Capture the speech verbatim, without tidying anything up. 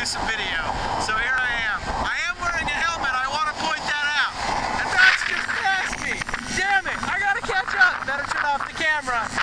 some video. So here I am. I am wearing a helmet, I want to point that out. And that's just nasty. Damn it, I gotta catch up. Better turn off the camera.